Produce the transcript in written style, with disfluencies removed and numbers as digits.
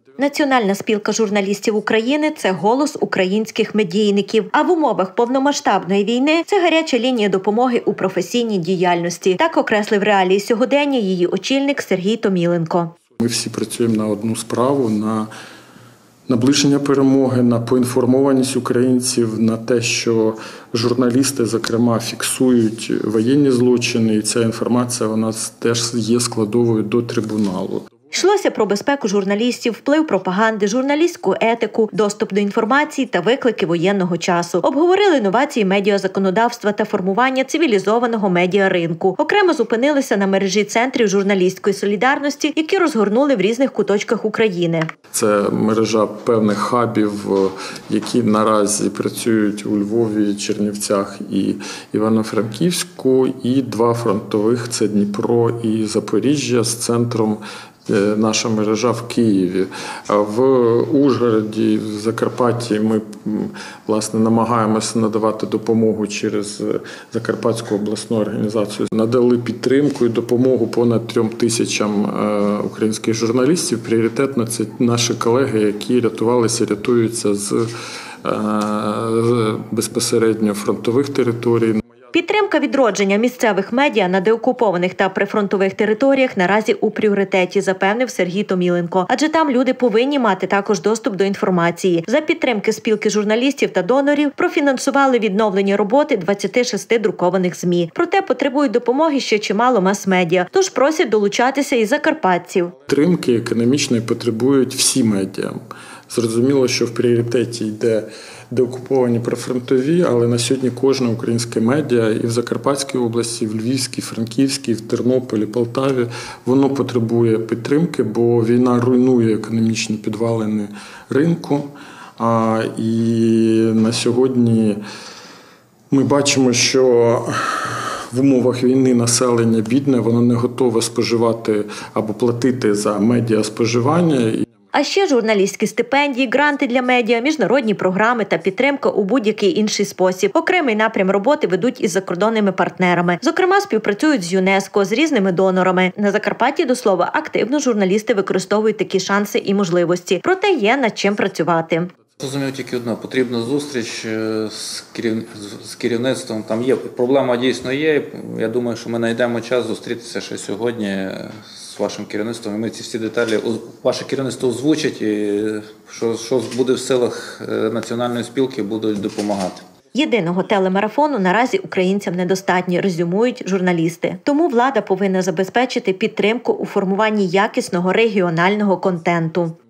Національна спілка журналістів України – це голос українських медійників, а в умовах повномасштабної війни – це гаряча лінія допомоги у професійній діяльності. Так окреслив реалії сьогодення її очільник Сергій Томіленко. Ми всі працюємо на одну справу, на наближення перемоги, на поінформованість українців, на те, що журналісти, зокрема, фіксують воєнні злочини, і ця інформація вона теж є складовою до трибуналу. Йшлося про безпеку журналістів, вплив пропаганди, журналістську етику, доступ до інформації та виклики воєнного часу. Обговорили новації медіазаконодавства та формування цивілізованого медіаринку. Окремо зупинилися на мережі центрів журналістської солідарності, які розгорнули в різних куточках України. Це мережа певних хабів, які наразі працюють у Львові, Чернівцях і Івано-Франківську, і два фронтових – це Дніпро і Запоріжжя з центром наша мережа в Києві. В Ужгороді, в Закарпатті ми, власне, намагаємося надавати допомогу через Закарпатську обласну організацію. Надали підтримку і допомогу понад 3000 українських журналістів. Пріоритетно це наші колеги, які рятувалися, рятуються з безпосередньо фронтових територій. Підтримка відродження місцевих медіа на деокупованих та прифронтових територіях наразі у пріоритеті, запевнив Сергій Томіленко. Адже там люди повинні мати також доступ до інформації. За підтримки спілки журналістів та донорів профінансували відновлення роботи 26 друкованих ЗМІ. Проте потребують допомоги ще чимало мас-медіа, тож просять долучатися і закарпатців. Підтримки економічної потребують всі медіа. Зрозуміло, що в пріоритеті йде деокуповані прифронтові, але на сьогодні кожне українське медіа і в Закарпатській області, і в Львівській, Франківській, в Тернополі, Полтаві, воно потребує підтримки, бо війна руйнує економічні підвалини ринку. І на сьогодні ми бачимо, що в умовах війни населення бідне, воно не готове споживати або платити за медіаспоживання. А ще журналістські стипендії, гранти для медіа, міжнародні програми та підтримка у будь-який інший спосіб. Окремий напрям роботи ведуть із закордонними партнерами. Зокрема, співпрацюють з ЮНЕСКО, з різними донорами. На Закарпатті, до слова, активно журналісти використовують такі шанси і можливості. Проте є над чим працювати. Розумію тільки одне, потрібна зустріч з керівництвом. Там є, проблема дійсно є. Я думаю, що ми знайдемо час зустрітися ще сьогодні з вашим керівництвом. І ми ці всі деталі, ваше керівництво озвучить, і що буде в силах національної спілки, будуть допомагати. Єдиного телемарафону наразі українцям недостатньо, резюмують журналісти. Тому влада повинна забезпечити підтримку у формуванні якісного регіонального контенту.